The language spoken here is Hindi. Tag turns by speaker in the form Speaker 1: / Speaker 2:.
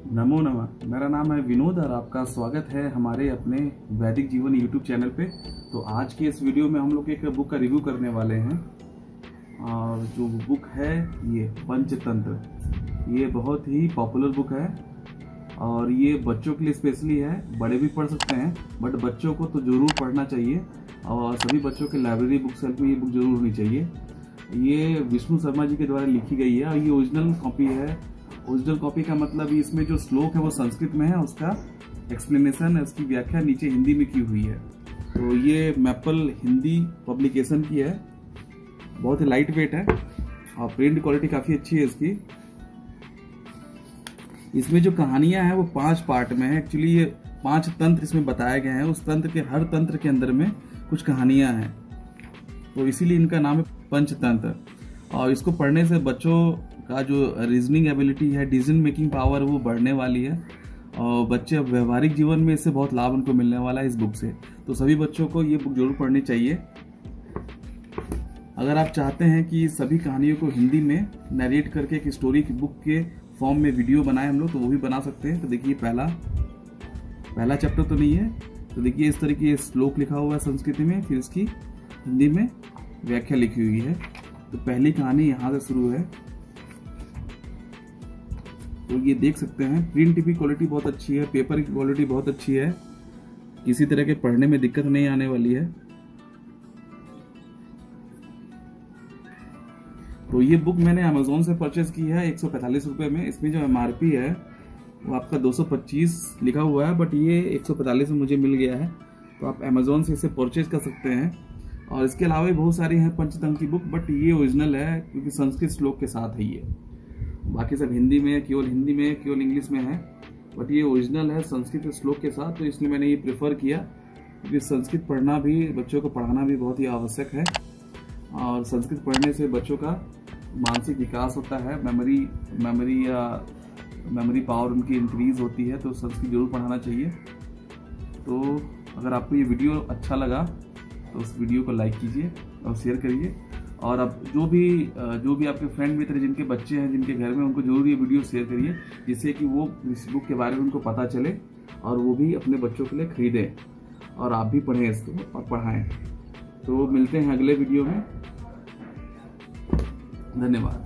Speaker 1: नमो नमः। मेरा नाम है विनोद और आपका स्वागत है हमारे अपने वैदिक जीवन यूट्यूब चैनल पे। तो आज के इस वीडियो में हम लोग एक बुक का रिव्यू करने वाले हैं और जो बुक है ये पंचतंत्र। ये बहुत ही पॉपुलर बुक है और ये बच्चों के लिए स्पेशली है, बड़े भी पढ़ सकते हैं बट बच्चों को तो ज़रूर पढ़ना चाहिए और सभी बच्चों के लाइब्रेरी बुक सेल्फ में ये बुक ज़रूर होनी चाहिए। ये विष्णु शर्मा जी के द्वारा लिखी गई है और ये ओरिजिनल कॉपी है। ओरिजिनल कॉपी का मतलब इसमें जो श्लोक है वो संस्कृत में है, उसका एक्सप्लेनेशन है, उसकी व्याख्या नीचे हिंदी में की हुई है। तो ये मैपल हिंदी पब्लिकेशन की है, बहुत ही लाइट वेट है और प्रिंट क्वालिटी काफ़ी अच्छी है इसकी। इसमें जो कहानियां हैं वो 5 पार्ट में है। एक्चुअली ये 5 तंत्र इसमें बताए गए हैं, उस तंत्र के हर तंत्र के अंदर में कुछ कहानियां हैं, तो इसीलिए इनका नाम है पंचतंत्र। और इसको पढ़ने से बच्चों का जो रीजनिंग एबिलिटी है, डिसीजन मेकिंग पावर, वो बढ़ने वाली है और बच्चे अब व्यवहारिक जीवन में इससे बहुत लाभ उनको मिलने वाला है इस बुक से। तो सभी बच्चों को ये बुक जरूर पढ़नी चाहिए। अगर आप चाहते हैं कि सभी कहानियों को हिंदी में नरेट करके एक स्टोरी की बुक के फॉर्म में वीडियो बनाए हम लोग, तो वो भी बना सकते हैं। तो देखिए पहला चैप्टर तो नहीं है, तो देखिए इस तरीके के श्लोक लिखा हुआ है संस्कृत में, फिर इसकी हिंदी में व्याख्या लिखी हुई है। तो पहली कहानी यहाँ से शुरू है, तो ये देख सकते हैं। प्रिंट की क्वालिटी बहुत अच्छी है, पेपर की क्वालिटी बहुत अच्छी है, किसी तरह के पढ़ने में दिक्कत नहीं आने वाली है। तो ये बुक मैंने अमेजोन से परचेज की है 145 रुपए में। इसमें जो MRP है वो आपका 225 लिखा हुआ है, बट ये 145 में मुझे मिल गया है। तो आप अमेजोन से इसे परचेज कर सकते हैं। और इसके अलावा भी बहुत सारी हैं पंचतंत्र की बुक, बट ये ओरिजिनल है क्योंकि संस्कृत श्लोक के साथ है ये। बाकी सब हिंदी में, केवल हिंदी में, केवल इंग्लिश में है, बट ये ओरिजिनल है संस्कृत श्लोक के साथ। तो इसलिए मैंने ये प्रेफर किया क्योंकि संस्कृत पढ़ना भी, बच्चों को पढ़ाना भी बहुत ही आवश्यक है। और संस्कृत पढ़ने से बच्चों का मानसिक विकास होता है, मेमोरी पावर उनकी इंक्रीज होती है। तो संस्कृत जरूर पढ़ाना चाहिए। तो अगर आपको ये वीडियो अच्छा लगा तो उस वीडियो को लाइक कीजिए और शेयर करिए। और अब जो भी आपके फ्रेंड मित्र जिनके बच्चे हैं, जिनके घर में, उनको जरूर ये वीडियो शेयर करिए, जिससे कि वो इस बुक के बारे में उनको पता चले और वो भी अपने बच्चों के लिए खरीदें और आप भी पढ़ें इसको और पढ़ाएं। तो मिलते हैं अगले वीडियो में। धन्यवाद।